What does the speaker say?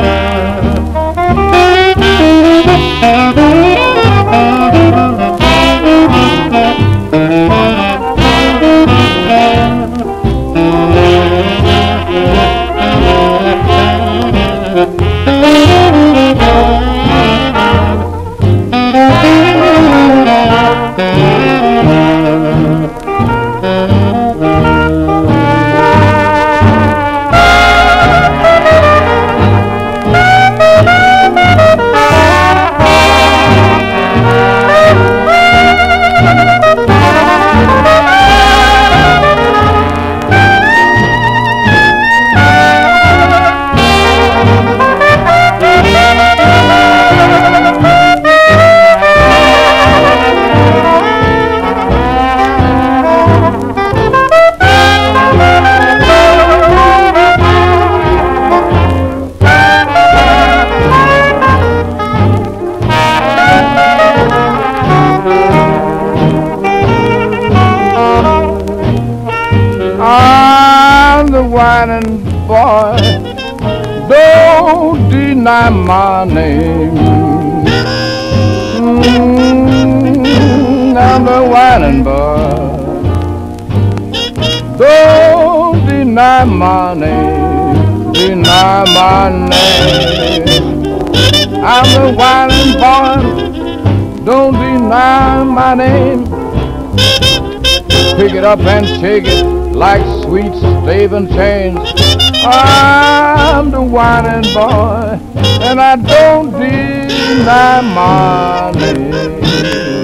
I'm the whining boy, don't deny my name. I'm the whining boy, don't deny my name, deny my name. I'm the whining boy, don't deny my name. Pick it up and take it like sweet staving chains. I'm the whining boy, and I don't deny my name.